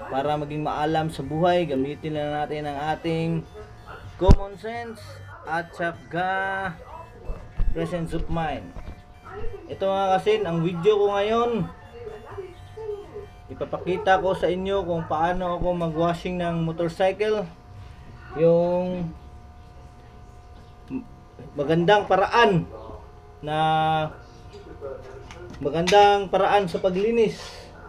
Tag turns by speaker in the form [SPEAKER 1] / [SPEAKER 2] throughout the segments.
[SPEAKER 1] para maging maalam sa buhay, gamitin na natin ang ating common sense at saka presence of mind. Ito mga kasin, ang video ko ngayon, ipapakita ko sa inyo kung paano ako mag-washing ng motorcycle. Yung magandang paraan sa paglinis.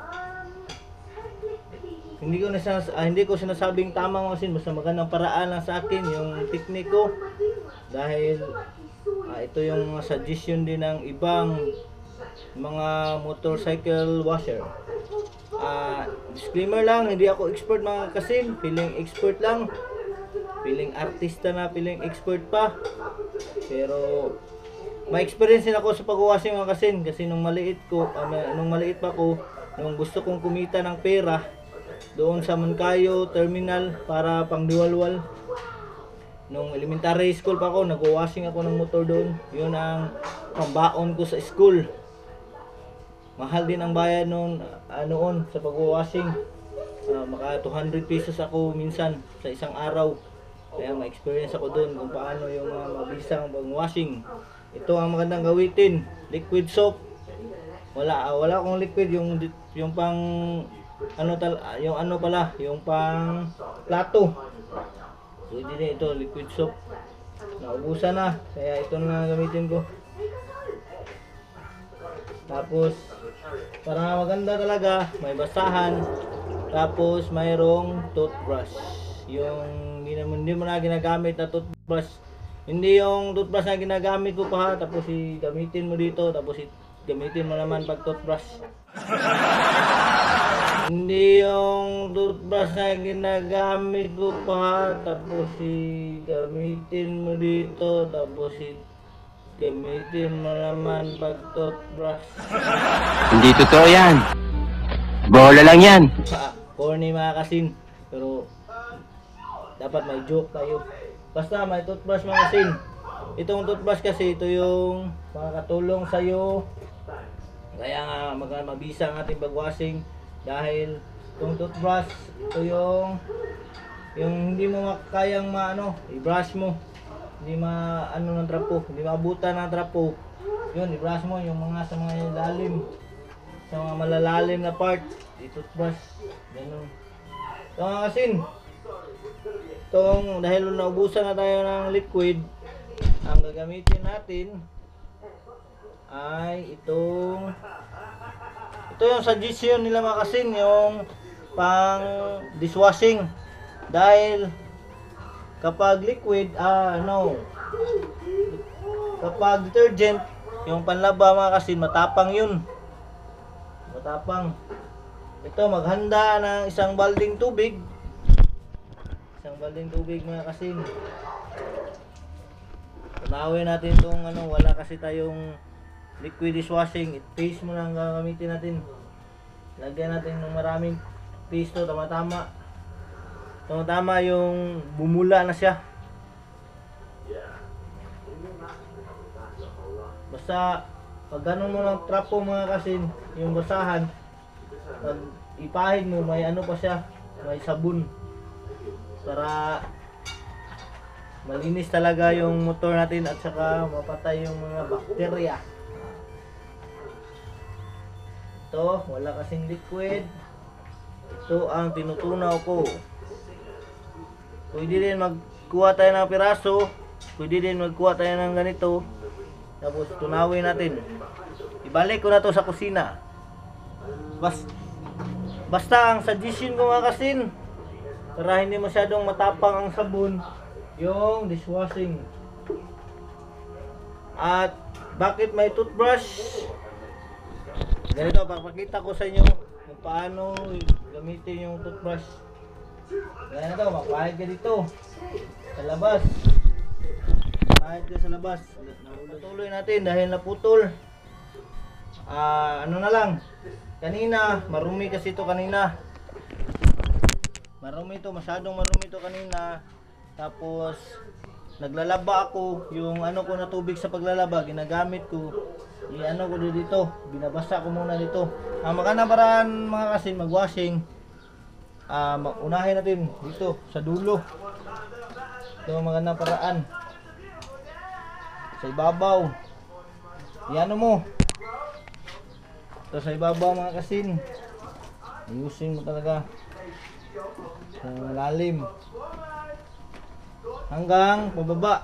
[SPEAKER 1] Hindi ko sinasabing tama kasi basta magandang paraan lang sa akin yung teknik ko, dahil ito yung mga suggestion din ng ibang mga motorcycle washer. Disclaimer lang, hindi ako expert mga kasin, feeling expert lang, feeling artista na, feeling expert pa, pero may experience din ako sa pag-washing mga kasin, kasi nung maliit pa ko, nung gusto kong kumita ng pera doon sa Mankayo Terminal para pangdiwalwal, nung elementary school pa ako, nag-washing ako ng motor doon. Yun ang pambaon ko sa school. Mahal din ang bayad noon sa pag-washing. Maka 200 pesos ako minsan sa isang araw. Kaya ma-experience ako doon kung paano yung mabisang pag-washing. Ito ang magandang gawitin. Liquid soap. Wala akong liquid, yung pang yung pang plato. Pwede din ito, liquid soap. Naubusan na, kaya ito na gamitin ko. Tapos para maganda talaga, may basahan. Tapos mayroong toothbrush. Yung hindi mo na ginagamit na toothbrush. Hindi yung toothbrush na ginagamit ko pa, tapos gamitin mo dito, tapos gamitin mo naman pag toothbrush. Hindi yung toothbrush na ginagamit ko pa, tapos gamitin mo dito, tapos gamitin mo naman pag toothbrush.
[SPEAKER 2] Hindi totoo yan. Bola lang yan.
[SPEAKER 1] Corny mga kasin, pero dapat may joke tayo. Basta may toothbrush mga kasin. Itong toothbrush kasi, ito yung makakatulong sa'yo. Kaya nga mabisa ang ating pag-washing. Dahil itong toothbrush, ito yung hindi mo kayang i-brush mo. Hindi ng trapo, hindi maabutan ng trapo. Yun, i-brush mo yung sa mga ilalim, sa mga malalalim na part, i-toothbrush. Ganun. So mga kasin, dahil naubusan na tayo ng liquid, ang gagamitin natin ay ito yung suggestion nila mga kasin, yung pang dishwashing. Dahil kapag liquid, kapag detergent, yung panlaba mga kasin, matapang yun. Matapang. Ito, maghanda ng isang balding tubig. Isang balding tubig mga kasin. Tunawin natin itong wala kasi tayong liquid dishwashing. Paste mo lang gagamitin natin. Lagyan natin ng maraming paste to, tama-tama. Tama-tama yung bumula na siya. Basta pag ganun mo ng trapo mga kasin, yung basahan, pag ipahid mo, may pa siya, may sabon, para malinis talaga yung motor natin at saka mapatay yung mga bakterya. Ito, wala kasing liquid. Ito ang tinutunaw ko. Pwede din magkuha tayo ng piraso, pwede din magkuha tayo ng ganito, tapos tunawin natin. Ibalik ko na to sa kusina. Basta ang suggestion ko mga kasin, para hindi masyadong matapang ang sabon, yung dishwashing. At bakit may toothbrush? Ganito, papakita ko sa inyo kung paano gamitin yung toothbrush. Ganito, magpahid ka dito sa labas. Pahid ka sa labas. Patuloy natin dahil naputol. Na lang, kanina marumi kasi ito kanina. Masyadong marumi ito kanina. Tapos naglalaba ako, yung ko na tubig sa paglalaba, ginagamit ko. Ko dito, binabasa ko muna dito. Ang magandang paraan mga kasin mag-washing, unahin natin dito sa dulo. Ito ang magandang paraan. Sa ibabaw. Yan mo. Ito sa ibabaw mga kasin. Ayusin mo talaga. Sa lalim. Hanggang pababa.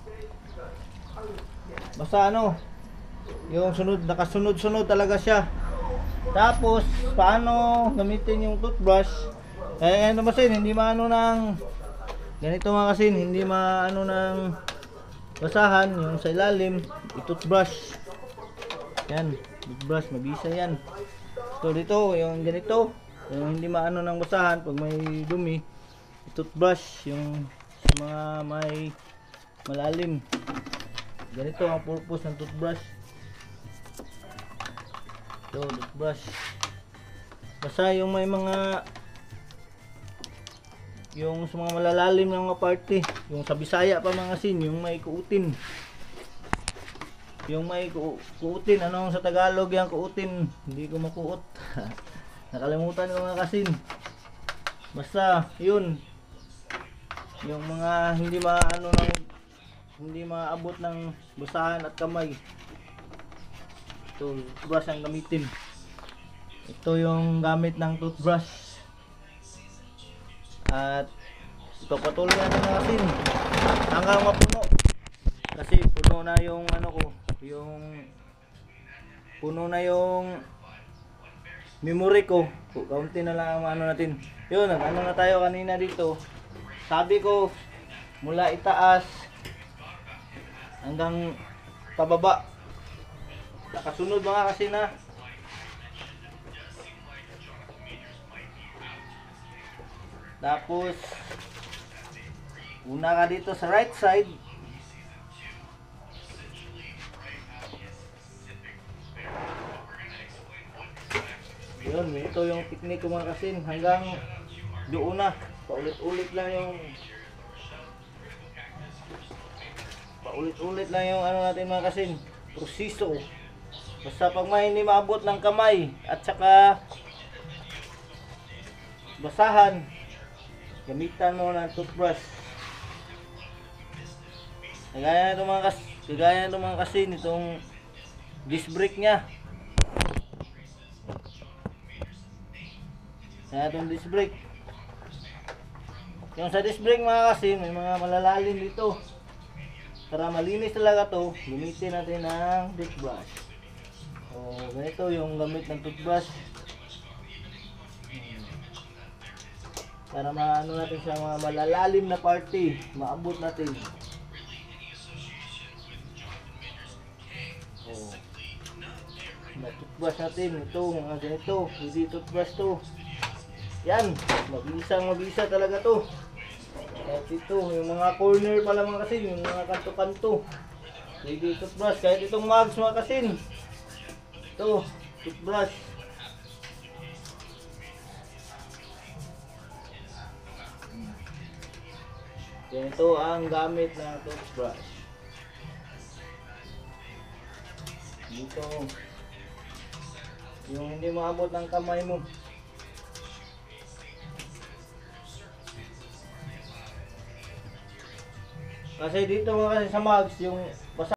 [SPEAKER 1] Basta yung sunod, nakasunod-sunod talaga siya. Tapos, paano gamitin yung toothbrush? Kaya ganito masin, hindi maano ng ganito mga kasin, hindi maano ng basahan yung sa ilalim, i-toothbrush. Yan, toothbrush, mabisa yan. So dito, yung ganito, yung hindi maano ng basahan pag may dumi, i-toothbrush yung sa mga may malalim. Ganito ang purpose ng toothbrush. Ito, toothbrush. Basta yung may mga yung sa mga malalalim ng mga party, yung sa Bisaya pa mga sin, yung may kuutin. Yung may kuutin, anong sa Tagalog yung kuutin? Hindi ko makuot. Nakalimutan ko mga kasin. Basta, yun. Yung mga hindi maabot ng basahan at kamay. Ito, toothbrush ang gamitin. Ito yung gamit ng toothbrush. At ipapatuloy natin ng asin hanggang mapuno. Kasi puno na yung puno na yung memory ko. Kaunti na lang ang natin. Yun, na tayo kanina dito. Sabi ko, mula itaas hanggang pababa. Nakasunod mga kasi na. Tapos una ka dito sa right side. Yun, ito yung technique ko mga kasin. Hanggang doon na. Paulit-ulit lang yung natin mga kasin. Proseso. Basta pag may hindi maabot ng kamay at saka basahan, gamitan mo ng toothbrush. Kagaya na itong mga kasin, itong disc brake nya. Kaya itong disc brake. Yung sa disc brake mga kasin, may mga malalalim dito. Para malinis talaga to, gamitin natin ng toothbrush. So, ganito yung gamit ng toothbrush. Para maano natin sa mga malalalim na party, maabot natin. Oh. Toothbrush natin, ito, mga ganito, hindi toothbrush to. Yan, mabisa talaga to. At ito, yung mga corner pala mga kasin, yung mga kanto-kanto. Hindi toothbrush, kahit itong mugs mga kasin. Ito, toothbrush. Ito ang gamit ng toothbrush. Dito, yung hindi maabot ng kamay mo. Kasi dito mga kasi sa mugs, yung